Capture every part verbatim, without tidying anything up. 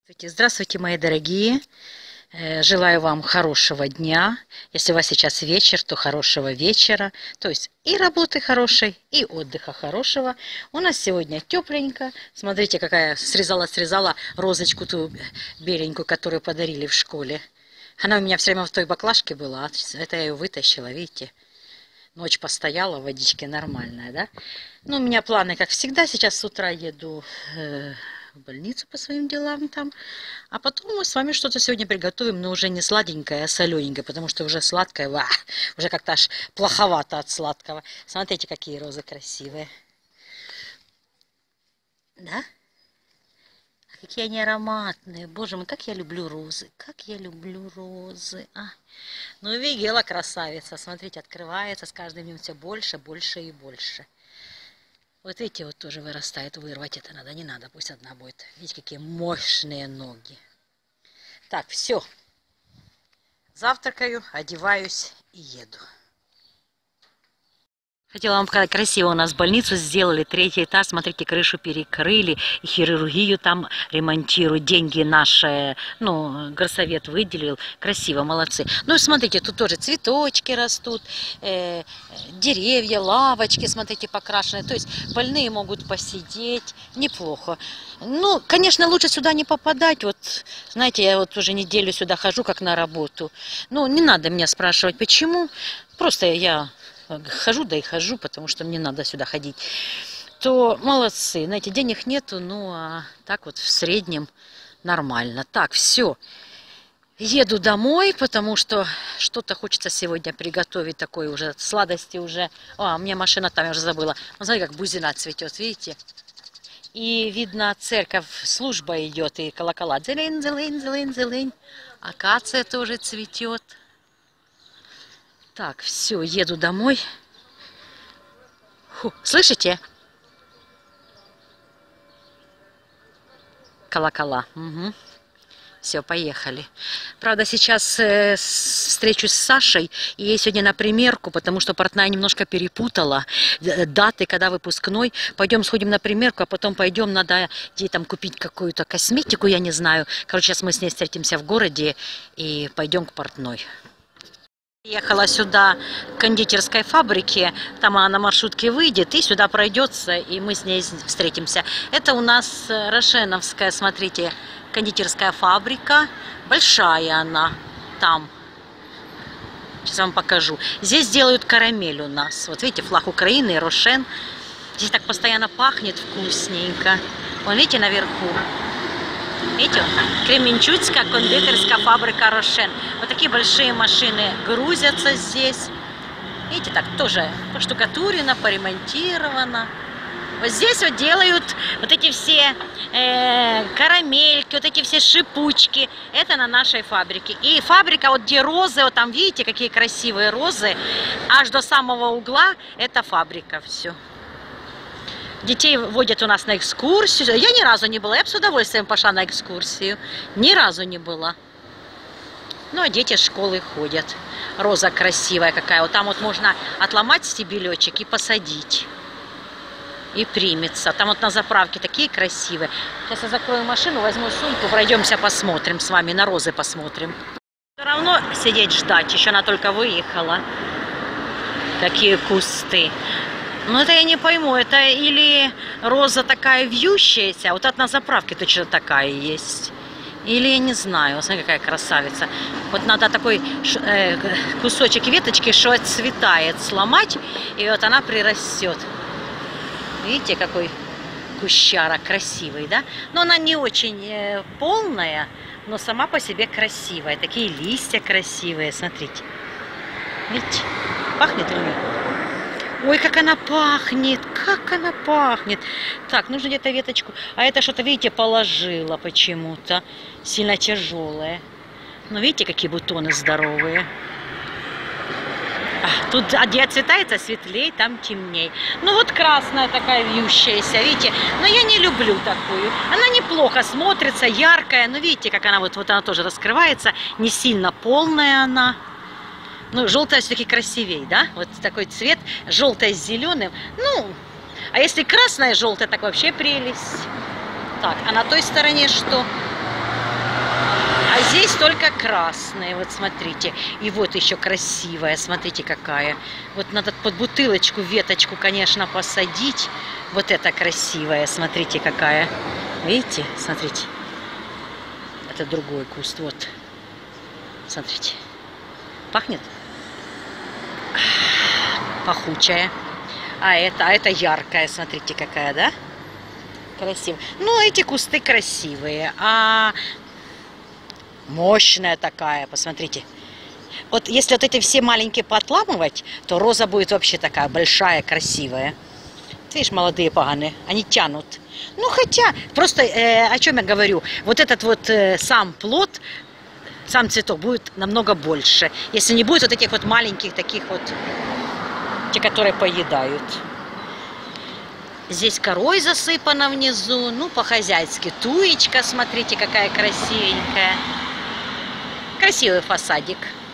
Здравствуйте, здравствуйте, мои дорогие. Э, Желаю вам хорошего дня. Если у вас сейчас вечер, то хорошего вечера. То есть и работы хорошей, и отдыха хорошего. У нас сегодня тепленько. Смотрите, какая срезала-срезала розочку ту беленькую, которую подарили в школе. Она у меня все время в той баклажке была. Это я ее вытащила, видите. Ночь постояла, водички нормальная, да? Ну, у меня планы, как всегда. Сейчас с утра еду э, в больницу по своим делам там. А потом мы с вами что-то сегодня приготовим, но уже не сладенькое, а солененькое, потому что уже сладкое, ва, уже как-то аж плоховато от сладкого. Смотрите, какие розы красивые. Да? Какие они ароматные. Боже мой, как я люблю розы. Как я люблю розы. А. Ну, Вигела красавица. Смотрите, открывается с каждым днем все больше, больше и больше. Вот эти вот тоже вырастают. Вырвать это надо. Не надо, пусть одна будет. Видите, какие мощные ноги. Так, все. Завтракаю, одеваюсь и еду. Хотела вам показать, красиво у нас больницу сделали, третий этаж, смотрите, крышу перекрыли, и хирургию там ремонтируют, деньги наши, ну, горсовет выделил, красиво, молодцы. Ну, смотрите, тут тоже цветочки растут, э, деревья, лавочки, смотрите, покрашенные, то есть больные могут посидеть, неплохо. Ну, конечно, лучше сюда не попадать, вот, знаете, я вот уже неделю сюда хожу, как на работу, ну, не надо меня спрашивать, почему, просто я... хожу, да и хожу, потому что мне надо сюда ходить, то молодцы. Знаете, денег нету, ну а так вот в среднем нормально. Так, все. Еду домой, потому что что-то хочется сегодня приготовить, такой уже сладости уже. А, у меня машина там, я уже забыла. Вот смотрите, как бузина цветет, видите? И видно, церковь, служба идет, и колокола. Зелень, зелень, зелень, зелень. Акация тоже цветет. Так, все, еду домой. Фу, слышите? Колокола. Угу. Все, поехали. Правда, сейчас э, встречусь с Сашей, и ей сегодня на примерку, потому что портная немножко перепутала даты, когда выпускной. Пойдем сходим на примерку, а потом пойдем, надо ей там купить какую-то косметику, я не знаю. Короче, сейчас мы с ней встретимся в городе и пойдем к портной. Ехала сюда к кондитерской фабрике, там она на маршрутке выйдет и сюда пройдется, и мы с ней встретимся. Это у нас Рошеновская, смотрите, кондитерская фабрика, большая она там. Сейчас вам покажу. Здесь делают карамель у нас. Вот видите, флаг Украины, Рошен. Здесь так постоянно пахнет вкусненько. Вон, видите, наверху. Видите, Кременчуцкая кондитерская фабрика Рошен. Вот такие большие машины грузятся здесь. Видите, так тоже поштукатурено, поремонтировано. Вот здесь вот делают вот эти все э, карамельки, вот эти все шипучки. Это на нашей фабрике. И фабрика, вот где розы, вот там видите, какие красивые розы. Аж до самого угла это фабрика, все. Детей водят у нас на экскурсию. Я ни разу не была. Я бы с удовольствием пошла на экскурсию. Ни разу не была. Ну, а дети с школы ходят. Роза красивая какая. Вот там вот можно отломать стебелечек и посадить. И примется. Там вот на заправке такие красивые. Сейчас я закрою машину, возьму сумку, пройдемся, посмотрим с вами. На розы посмотрим. Все равно сидеть ждать. Еще она только выехала. Такие кусты. Ну, это я не пойму, это или роза такая вьющаяся, вот это на заправке точно такая есть. Или я не знаю, вот смотри, какая красавица. Вот надо такой э, кусочек веточки, что отцветает, сломать, и вот она прирастет. Видите, какой кущара красивый, да? Но она не очень э, полная, но сама по себе красивая. Такие листья красивые, смотрите. Видите, пахнет у нее. Ой, как она пахнет, как она пахнет. Так, нужно где-то веточку. А это что-то, видите, положила почему-то. Сильно тяжелое. Но видите, какие бутоны здоровые. А, тут где отцветается светлее, там темней. Ну вот красная такая вьющаяся, видите. Но я не люблю такую. Она неплохо смотрится, яркая. Но видите, как она вот, вот она тоже раскрывается. Не сильно полная она. Ну, желтая все-таки красивее, да? Вот такой цвет, желтая с зеленым. Ну, а если красная, желтая, так вообще прелесть. Так, а на той стороне что? Здесь только красные, вот смотрите. И вот еще красивая, смотрите какая. Вот надо под бутылочку веточку, конечно, посадить. Вот это красивая, смотрите какая. Видите, смотрите. Это другой куст, вот. Смотрите. Пахнет? Пахучая. А это, а это яркая, смотрите какая, да? Красивая. Ну, эти кусты красивые. А мощная такая, посмотрите. Вот если вот эти все маленькие поотламывать, то роза будет вообще такая большая, красивая. Видишь, молодые паганы, они тянут. Ну, хотя, просто э, о чем я говорю, вот этот вот э, сам плод, сам цветок будет намного больше, если не будет вот этих вот маленьких таких вот, те, которые поедают. Здесь корой засыпана внизу, ну, по-хозяйски. Туечка, смотрите, какая красивенькая. Красивый фасадик.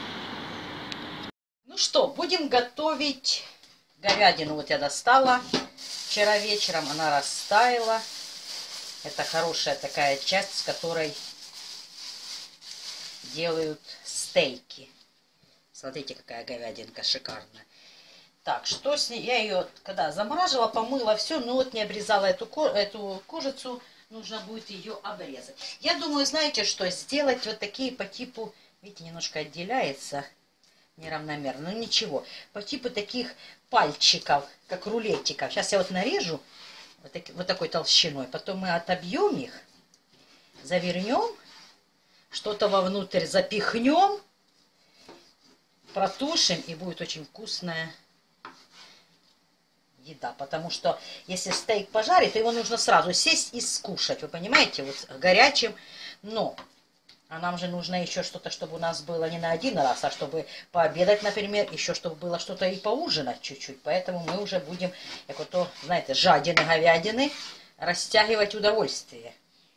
Ну что, будем готовить говядину. Вот я достала вчера вечером, она растаяла. Это хорошая такая часть, с которой делают стейки. Смотрите, какая говядинка шикарная. Так, что с ней? Я ее, когда замораживала, помыла, все, но вот не обрезала эту, эту кожицу, нужно будет ее обрезать. Я думаю, знаете что, сделать вот такие по типу, видите, немножко отделяется неравномерно, но ничего, по типу таких пальчиков, как рулетиков. Сейчас я вот нарежу вот, таки, вот такой толщиной, потом мы отобьем их, завернем, что-то вовнутрь запихнем, протушим, и будет очень вкусная еда, потому что если стейк пожарить, то его нужно сразу сесть и скушать, вы понимаете, вот горячим, но а нам же нужно еще что-то, чтобы у нас было не на один раз, а чтобы пообедать, например, еще чтобы было что-то и поужинать чуть-чуть, поэтому мы уже будем, как вот то, знаете, жадины говядины, растягивать удовольствие.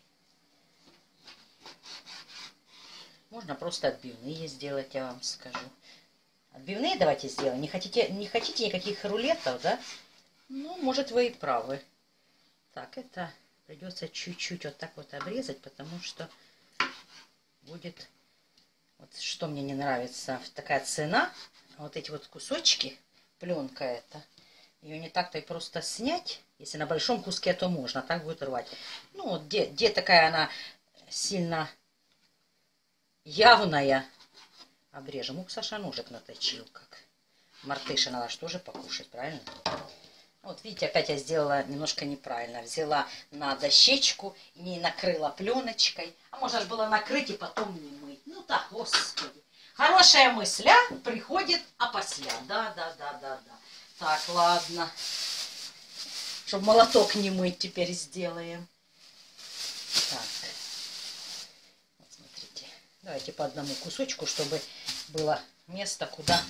Можно просто отбивные сделать, я вам скажу. Отбивные давайте сделаем. Не хотите, не хотите никаких рулетов, да? Ну, может, вы и правы. Так, это придется чуть-чуть вот так вот обрезать, потому что будет... Вот что мне не нравится, такая цена. Вот эти вот кусочки, пленка эта, ее не так-то и просто снять. Если на большом куске, то можно, так будет рвать. Ну, вот где, где такая она сильно явная, обрежем. Ух, Саша ножик наточил, как мартыша, надо же тоже покушать, правильно? Вот видите, опять я сделала немножко неправильно. Взяла на дощечку, не накрыла пленочкой. А можно же было накрыть и потом не мыть. Ну так, господи. Хорошая мысля приходит опосля. Да, да, да, да, да. Так, ладно. Чтобы молоток не мыть, теперь сделаем. Так. Вот смотрите. Давайте по одному кусочку, чтобы было место, куда...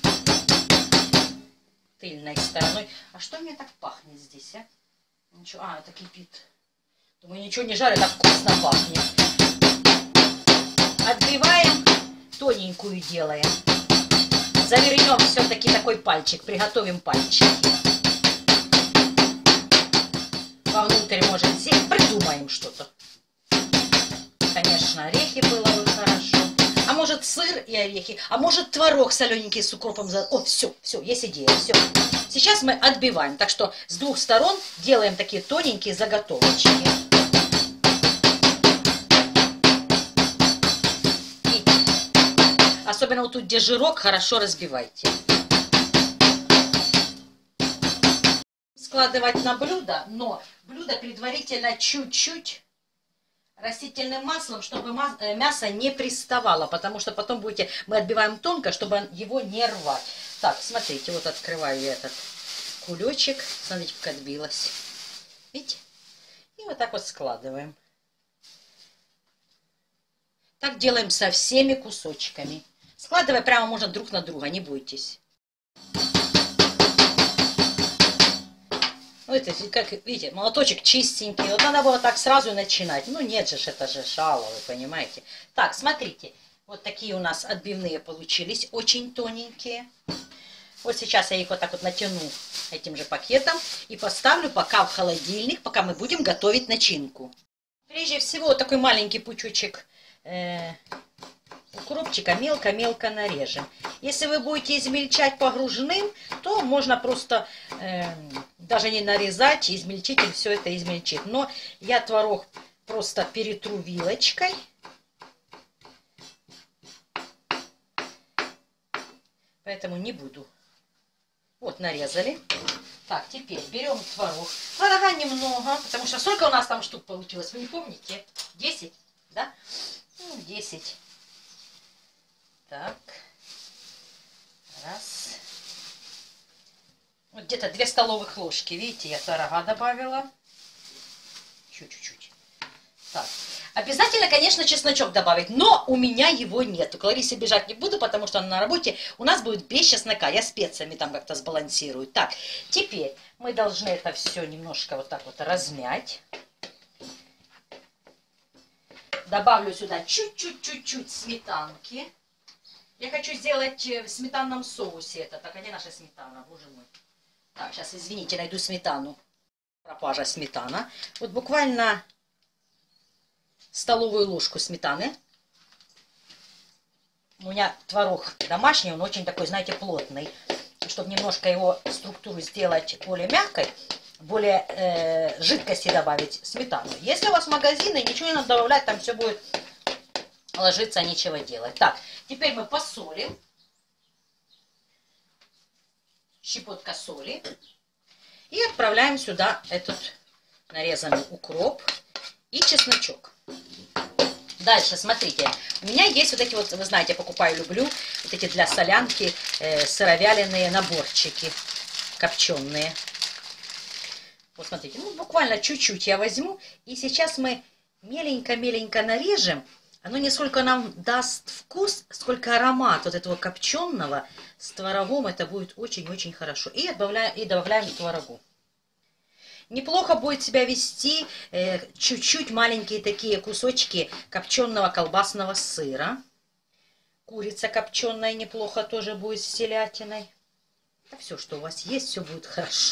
тыльной стороной. А что мне так пахнет здесь, а? Ничего. А, это кипит. Думаю, ничего не жарю, так вкусно пахнет. Отбиваем, тоненькую делаем. Завернем все-таки такой пальчик, приготовим пальчик. Вовнутрь, может, здесь придумаем что-то. Конечно, орехи было бы хорошо. А может, сыр и орехи, а может, творог солененький с укропом. О, все, все, есть идея, все. Сейчас мы отбиваем, так что с двух сторон делаем такие тоненькие заготовочки. И особенно вот тут, где жирок, хорошо разбивайте. Складывать на блюдо, но блюдо предварительно чуть-чуть растительным маслом, чтобы мясо не приставало, потому что потом будете, мы отбиваем тонко, чтобы его не рвать. Так, смотрите, вот открываю я этот кулечек, смотрите, как отбилось. Видите? И вот так вот складываем. Так делаем со всеми кусочками. Складывая прямо можно друг на друга, не бойтесь. Ну, это, как видите, молоточек чистенький. Вот надо было так сразу начинать. Ну, нет же, это же шало, вы понимаете. Так, смотрите. Вот такие у нас отбивные получились. Очень тоненькие. Вот сейчас я их вот так вот натяну этим же пакетом. И поставлю пока в холодильник, пока мы будем готовить начинку. Прежде всего, такой маленький пучочек э, укропчика мелко-мелко нарежем. Если вы будете измельчать погружным, то можно просто э, даже не нарезать, измельчить и все это измельчить. Но я творог просто перетру вилочкой. Поэтому не буду. Вот, нарезали. Так, теперь берем творог. Творога немного, потому что сколько у нас там штук получилось, вы не помните? десять, да? Ну, десять. Так. Раз. Вот где-то две столовых ложки. Видите, я творога добавила. Чуть-чуть. Так. Обязательно, конечно, чесночок добавить, но у меня его нет. К Ларисе бежать не буду, потому что она на работе. У нас будет без чеснока. Я специями там как-то сбалансирую. Так, теперь мы должны это все немножко вот так вот размять. Добавлю сюда чуть-чуть-чуть-чуть сметанки. Я хочу сделать в сметанном соусе это. Так, а где наша сметана, боже мой? Так, сейчас, извините, найду сметану. Пропажа сметана. Вот буквально столовую ложку сметаны. У меня творог домашний, он очень такой, знаете, плотный. Чтобы немножко его структуру сделать более мягкой, более э, жидкости добавить сметану. Если у вас магазины, ничего не надо добавлять, там все будет ложиться, нечего делать. Так, теперь мы посолим. Щепотка соли. И отправляем сюда этот нарезанный укроп и чесночок. Дальше, смотрите, у меня есть вот эти вот, вы знаете, я покупаю, люблю, вот эти для солянки э, сыровяленые наборчики, копченые. Вот смотрите, ну буквально чуть-чуть я возьму, и сейчас мы меленько-меленько нарежем. Оно не сколько нам даст вкус, сколько аромат вот этого копченого с творогом, это будет очень-очень хорошо. И добавляем, и добавляем творогу. Неплохо будет себя вести чуть-чуть э, маленькие такие кусочки копченого колбасного сыра. Курица копченая неплохо тоже будет с телятиной. Да все, что у вас есть, все будет хорошо.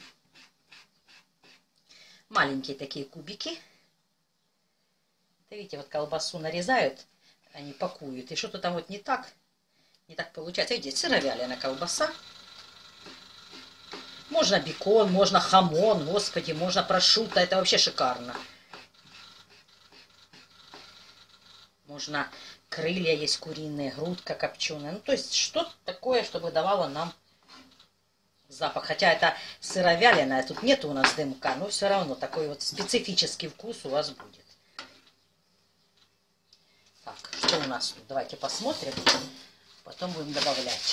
Маленькие такие кубики. Видите, вот колбасу нарезают, они пакуют. И что-то там вот не так, не так получается. Видите, сыровяленая колбаса. Можно бекон, можно хамон, господи, можно прошутто, это вообще шикарно. Можно крылья есть куриные, грудка копченая. Ну, то есть что-то такое, чтобы давало нам запах. Хотя это сыровяленая, тут нет у нас дымка, но все равно такой вот специфический вкус у вас будет. Так, что у нас тут? Давайте посмотрим, потом будем добавлять.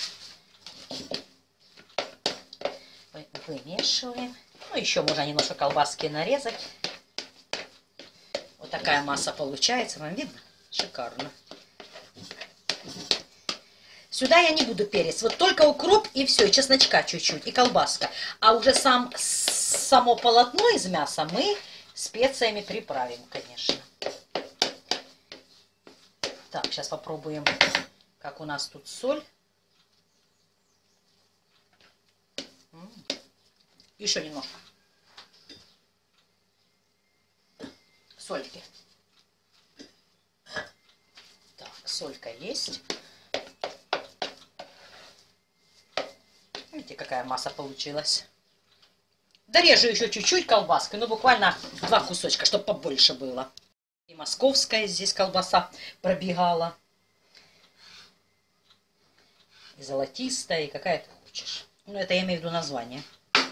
Вымешиваем. Ну, еще можно немножко колбаски нарезать. Вот такая масса получается. Вам видно? Шикарно. Сюда я не буду перец. Вот только укроп и все. И чесночка чуть-чуть. И колбаска. А уже сам, само полотно из мяса мы специями приправим, конечно. Так, сейчас попробуем, как у нас тут соль. Еще немножко сольки. Так, солька есть. Видите, какая масса получилась. Дорежу еще чуть-чуть колбаской, ну буквально два кусочка, чтобы побольше было. И московская здесь колбаса пробегала. И золотистая, и какая ты хочешь. Ну, это я имею в виду название.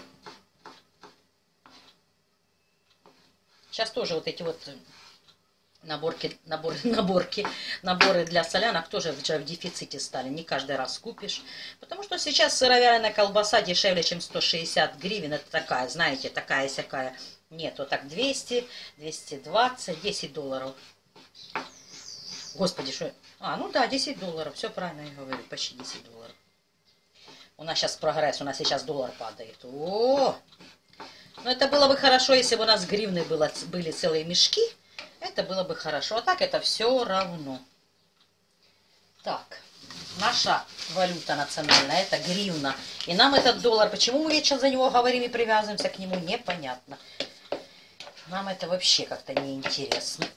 Сейчас тоже вот эти вот наборки, наборы, наборки, наборы для солянок тоже в дефиците стали. Не каждый раз купишь. Потому что сейчас сыровяленая колбаса дешевле, чем сто шестьдесят гривен. Это такая, знаете, такая-сякая. Нет, вот так двести, двести двадцать, десять долларов. Господи, что... А, ну да, десять долларов. Все правильно я говорю, почти десять долларов. У нас сейчас прогресс, у нас сейчас доллар падает. О! Но это было бы хорошо, если бы у нас гривны было, были целые мешки. Это было бы хорошо. А так это все равно. Так, наша валюта национальная, это гривна. И нам этот доллар, почему мы вечно за него говорим и привязываемся к нему, непонятно. Нам это вообще как-то неинтересно.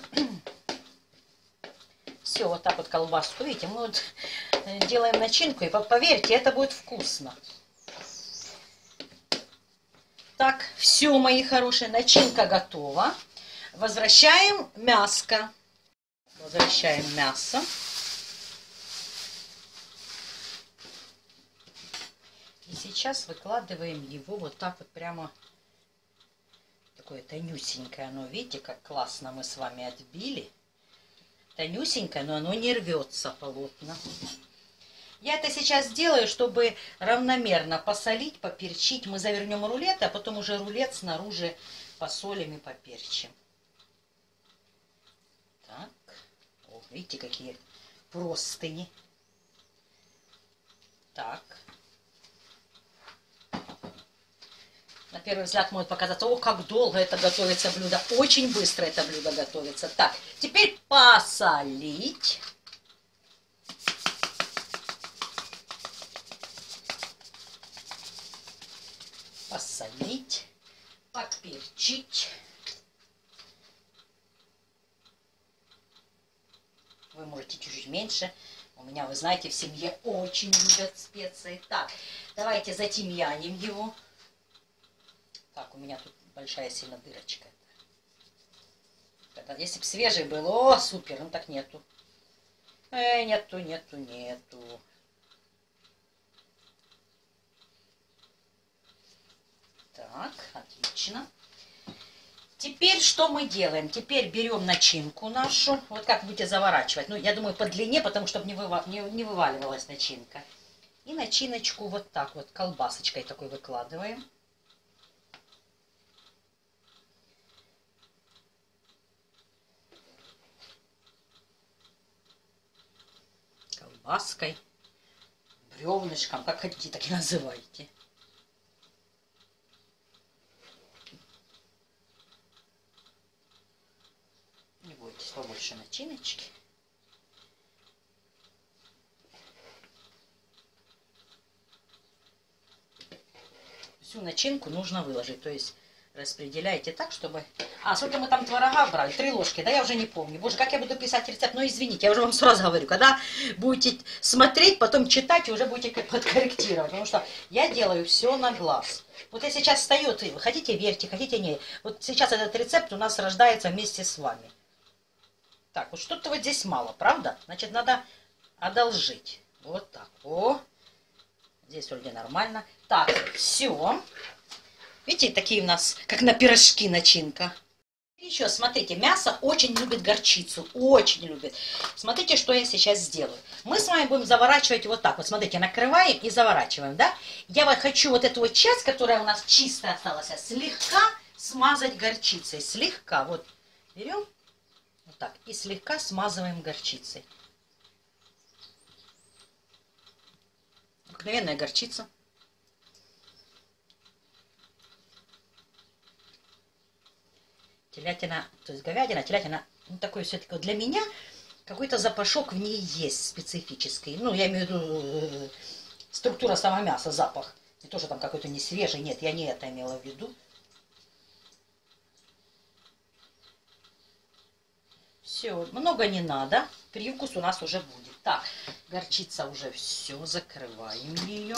Все, вот так вот колбаску, видите, мы вот делаем начинку, и поверьте, это будет вкусно. Так, все, мои хорошие, начинка готова. Возвращаем мяско. Возвращаем мясо. И сейчас выкладываем его вот так вот прямо. Такое тонюсенькое оно, видите, как классно мы с вами отбили. Тонюсенькое, но оно не рвется плотно. Я это сейчас делаю, чтобы равномерно посолить, поперчить. Мы завернем рулет, а потом уже рулет снаружи посолим и поперчим. Так. О, видите, какие простыни. Так. На первый взгляд может показаться, о, как долго это готовится блюдо. Очень быстро это блюдо готовится. Так, теперь посолить. Посолить. Поперчить. Вы можете чуть-чуть меньше. У меня, вы знаете, в семье очень любят специи. Так, давайте затимьяним его. Так, у меня тут большая сильно дырочка. Это, если бы свежий был, о, супер, ну так нету. Э, нету, нету, нету. Так, отлично. Теперь что мы делаем? Теперь берем начинку нашу. Вот как будете заворачивать. Ну, я думаю, по длине, потому чтобы не, выва не, не вываливалась начинка. И начиночку вот так вот колбасочкой такой выкладываем. Колбаской, бревнышком, как хотите, так и называйте. Не бойтесь, побольше начиночки. Всю начинку нужно выложить, то есть распределяйте так, чтобы... А, сколько мы там творога брали? Три ложки, да, я уже не помню. Боже, как я буду писать рецепт? Ну, извините, я уже вам сразу говорю, когда будете смотреть, потом читать, и уже будете подкорректировать, потому что я делаю все на глаз. Вот я сейчас стою, вы хотите верьте, хотите не. Вот сейчас этот рецепт у нас рождается вместе с вами. Так, вот что-то вот здесь мало, правда? Значит, надо одолжить. Вот так, о. Здесь вроде нормально. Так, все. Видите, такие у нас, как на пирожки, начинка. Еще, смотрите, мясо очень любит горчицу, очень любит. Смотрите, что я сейчас сделаю. Мы с вами будем заворачивать вот так. Вот смотрите, накрываем и заворачиваем, да? Я вот хочу вот эту вот часть, которая у нас чистая осталась, слегка смазать горчицей. Слегка, вот берем, вот так, и слегка смазываем горчицей. Обыкновенная горчица. Телятина, то есть говядина, телятина, ну такой все-таки для меня какой-то запашок в ней есть специфический. Ну, я имею в виду структура самого мяса, запах. Не то, что там какой-то не свежий, нет, я не это имела в виду. Все, много не надо, привкус у нас уже будет. Так, горчица уже все, закрываем ее.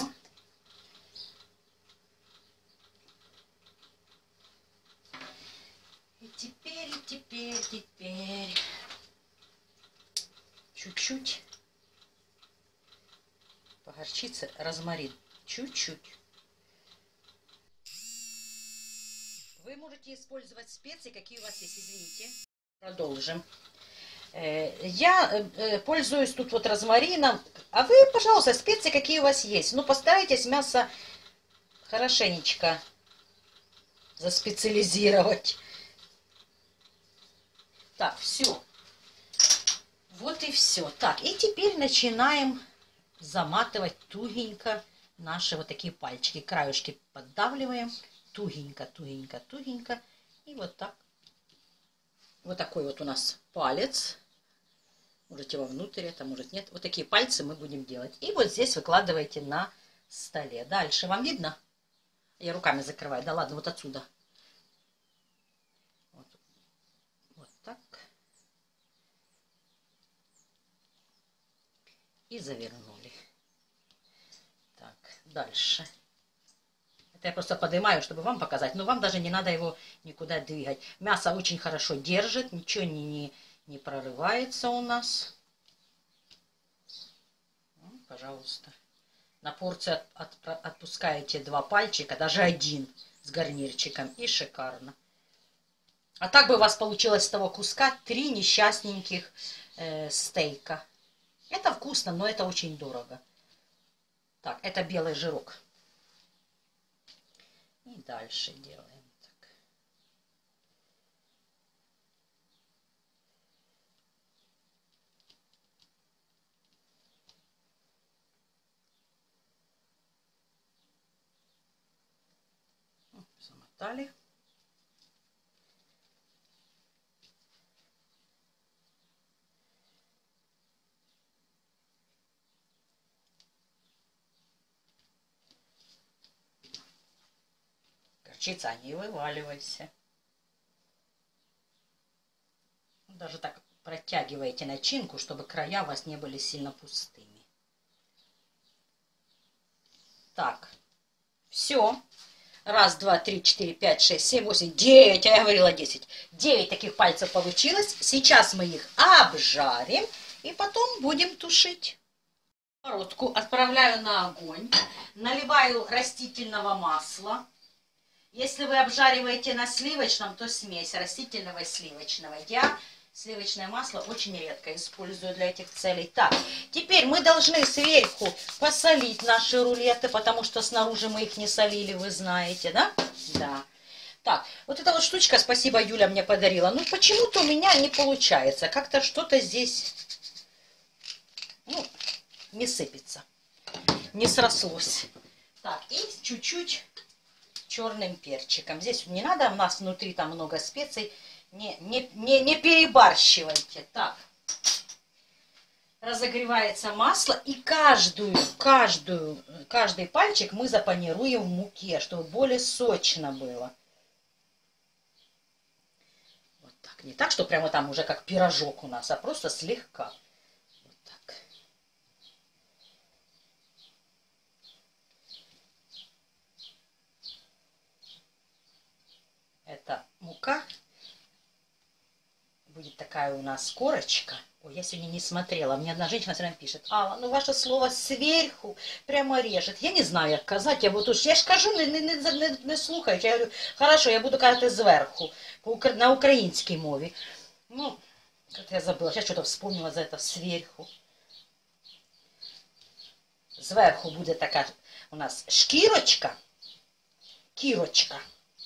И теперь, и теперь, теперь чуть-чуть по горчице розмарин, чуть-чуть. Вы можете использовать специи, какие у вас есть, извините. Продолжим. Я пользуюсь тут вот розмарином, а вы, пожалуйста, специи, какие у вас есть. Ну, постарайтесь мясо хорошенечко заспециализировать. Так, все. Вот и все. Так, и теперь начинаем заматывать тугенько наши вот такие пальчики. Краюшки поддавливаем. Тугенько, тугенько, тугенько. И вот так. Вот такой вот у нас палец. Можете вовнутрь, это может нет. Вот такие пальцы мы будем делать. И вот здесь выкладываете на столе. Дальше. Вам видно? Я руками закрываю. Да ладно, вот отсюда. и завернули. Так, дальше. Это я просто поднимаю, чтобы вам показать. Но вам даже не надо его никуда двигать. Мясо очень хорошо держит, ничего не, не, не прорывается у нас. Ну, пожалуйста. На порцию от, от, отпускаете два пальчика, даже один с гарнирчиком. И шикарно. А так бы у вас получилось с того куска три несчастненьких э, стейка. Это вкусно, но это очень дорого. Так, это белый жирок. И дальше делаем так. Замотали. Горчица, не вываливайся. Даже так протягиваете начинку, чтобы края у вас не были сильно пустыми. Так, все. Раз, два, три, четыре, пять, шесть, семь, восемь, девять, а я говорила десять. Девять таких пальцев получилось. Сейчас мы их обжарим и потом будем тушить. Сковородку отправляю на огонь. Наливаю растительного масла. Если вы обжариваете на сливочном, то смесь растительного и сливочного. Я сливочное масло очень редко использую для этих целей. Так, теперь мы должны сверху посолить наши рулеты, потому что снаружи мы их не солили, вы знаете, да? Да. Так, вот эта вот штучка, спасибо, Юля мне подарила. Ну, почему-то у меня не получается. Как-то что-то здесь, ну, не сыпется. Не срослось. Так, и чуть-чуть черным перчиком. Здесь не надо, у нас внутри там много специй. Не, не, не, не перебарщивайте. Так. Разогревается масло. И каждую, каждую, каждый пальчик мы запанируем в муке, чтобы более сочно было. Вот так. Не так, что прямо там уже как пирожок у нас, а просто слегка. Вот так. Это мука. Будет такая у нас корочка. Ой, я сегодня не смотрела. Мне одна женщина все время пишет: Алла, ну ваше слово сверху прямо режет. Я не знаю, як казати. Я, вот уж, я ж кажу, не, не, не, не, не слухаючи. Я говорю, хорошо, я буду казати зверху. На українській мові. Ну, как-то я забыла. Я что-то вспомнила за это сверху. Зверху буде така у нас шкірочка. Кірочка.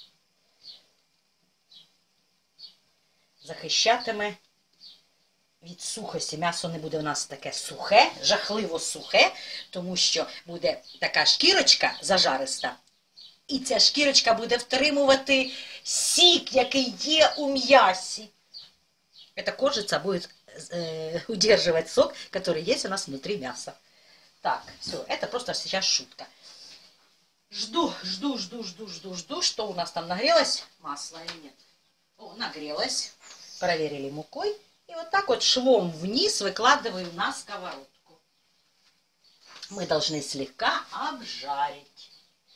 Захищатиме від сухості. М'ясо не буде у нас таке сухе, жахливо сухе, тому що буде така шкірочка зажариста. І ця шкірочка буде втримувати сік, який є у м'ясі. Эта кожица будет э, удерживать сок, который есть у нас внутри мяса. Так, все, это просто сейчас шутка. Жду, жду, жду, жду, жду, жду, что у нас там нагрелось масло или нет. О, нагрелось. Проверили мукой. И вот так вот швом вниз выкладываю на сковородку. Мы должны слегка обжарить.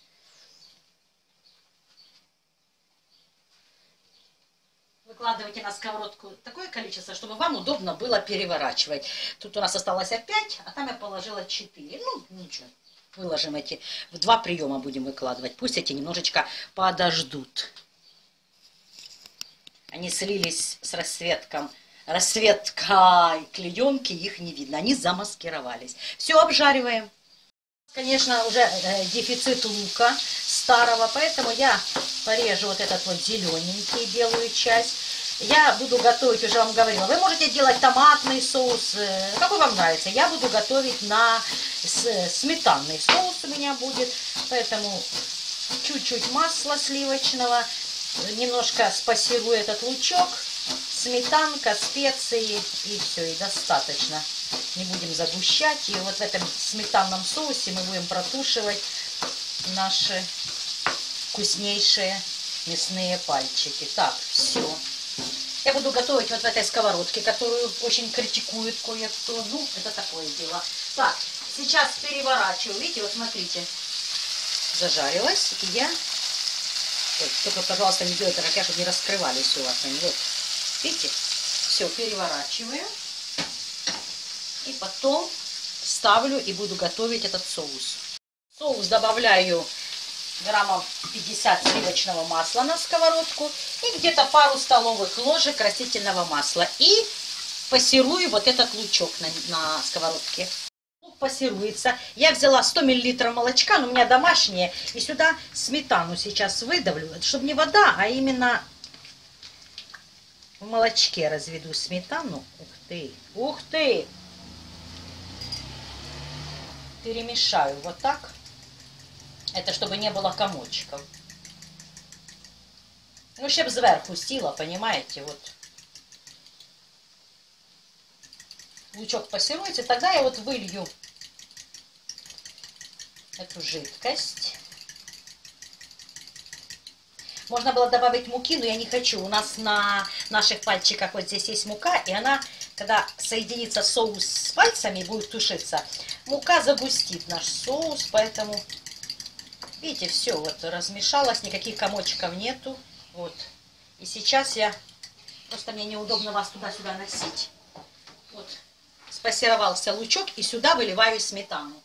Выкладывайте на сковородку такое количество, чтобы вам удобно было переворачивать. Тут у нас осталось опять, а там я положила четыре. Ну, ничего. Выложим эти, в два приема будем выкладывать. Пусть эти немножечко подождут. Они слились с расцветком, расцветкой клеенки, их не видно. Они замаскировались. Все обжариваем. Конечно, уже э, дефицит лука старого, поэтому я порежу вот этот вот зелененький, белую часть. Я буду готовить, уже вам говорила, вы можете делать томатный соус, э, какой вам нравится. Я буду готовить на с, сметанный соус у меня будет, поэтому чуть-чуть масла сливочного. Немножко спассирую этот лучок, сметанка, специи и все, и достаточно. Не будем загущать. И вот в этом сметанном соусе мы будем протушивать наши вкуснейшие мясные пальчики. Так, все. Я буду готовить вот в этой сковородке, которую очень критикует кое-кто. Ну, это такое дело. Так, сейчас переворачиваю. Видите, вот смотрите. Зажарилась. И я... Ой, только, пожалуйста, не делайте ракя, чтобы не раскрывались у вас они. Вот. Видите? Все, переворачиваю. И потом ставлю и буду готовить этот соус. Соус добавляю граммов пятьдесят сливочного масла на сковородку и где-то пару столовых ложек растительного масла. И пассерую вот этот лучок на, на сковородке. Лук пассируется. Я взяла сто миллилитров молочка, но у меня домашнее. И сюда сметану сейчас выдавлю, чтобы не вода, а именно в молочке разведу сметану. Ух ты, ух ты! Перемешаю вот так. Это чтобы не было комочков. Ну, щоб зверху сила, понимаете, вот. Лучок пассируется, тогда я вот вылью эту жидкость. Можно было добавить муки, но я не хочу. У нас на наших пальчиках вот здесь есть мука, и она, когда соединится соус с пальцами и будет тушиться, мука загустит наш соус, поэтому... Видите, все вот размешалось, никаких комочков нету. Вот. И сейчас я... Просто мне неудобно вас туда-сюда носить. Вот. Спассеровался лучок, и сюда выливаю сметану.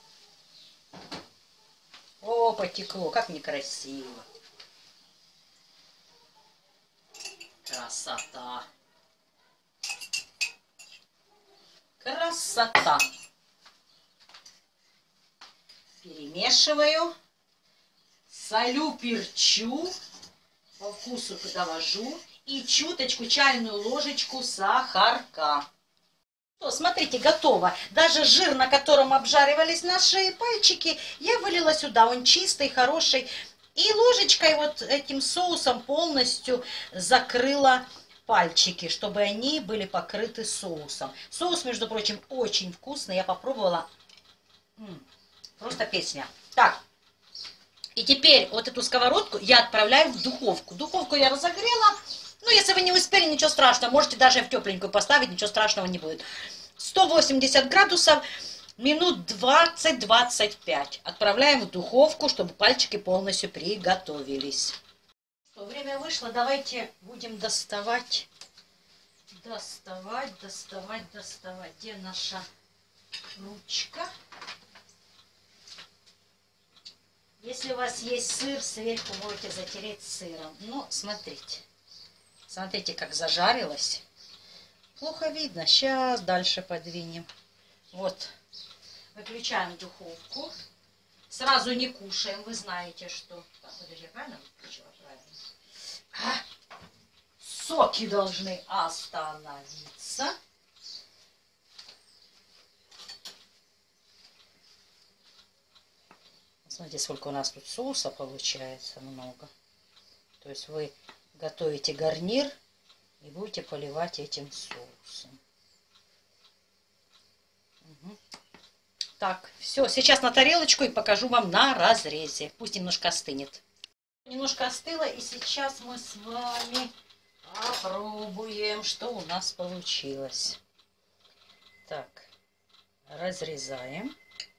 О, потекло, как некрасиво. Красота. Красота. Перемешиваю. Солю, перчу, по вкусу довожу и чуточку, чайную ложечку сахарка. Что, смотрите, готово. Даже жир, на котором обжаривались наши пальчики, я вылила сюда. Он чистый, хороший. И ложечкой вот этим соусом полностью закрыла пальчики, чтобы они были покрыты соусом. Соус, между прочим, очень вкусный. Я попробовала. М-м, просто песня. Так. И теперь вот эту сковородку я отправляю в духовку. Духовку я разогрела. Ну, если вы не успели, ничего страшного. Можете даже в тепленькую поставить, ничего страшного не будет. сто восемьдесят градусов, минут двадцать-двадцать пять. Отправляем в духовку, чтобы пальчики полностью приготовились. Что, время вышло, давайте будем доставать. Доставать, доставать, доставать. Где наша ручка? Если у вас есть сыр, сверху можете затереть сыром. Ну, смотрите. Смотрите, как зажарилось. Плохо видно. Сейчас дальше подвинем. Вот. Выключаем духовку. Сразу не кушаем. Вы знаете, что... Так, подожди, я правильно выключила? Правильно. А, соки должны остановиться. Смотрите, сколько у нас тут соуса получается, много. То есть вы готовите гарнир и будете поливать этим соусом. Угу. Так, все, сейчас на тарелочку и покажу вам на разрезе. Пусть немножко остынет. Немножко остыло, и сейчас мы с вами попробуем, что у нас получилось. Так, разрезаем.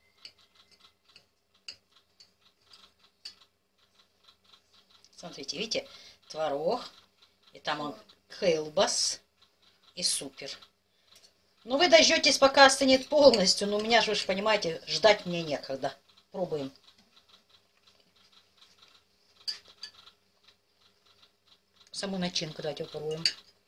Смотрите, видите, творог, и там он хейлбас и супер. Ну, вы дождетесь, пока остынет полностью, но у меня же, вы же понимаете, ждать мне некогда. Пробуем. Саму начинку давайте попробуем.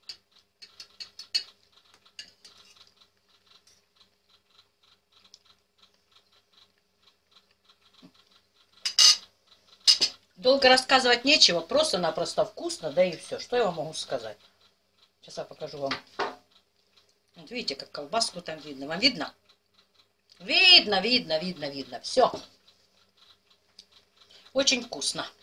Долго рассказывать нечего, просто-напросто вкусно, да и все. Что я вам могу сказать? Сейчас я покажу вам. Вот видите, как колбаску там видно. Вам видно? Видно, видно, видно, видно. Все. Очень вкусно.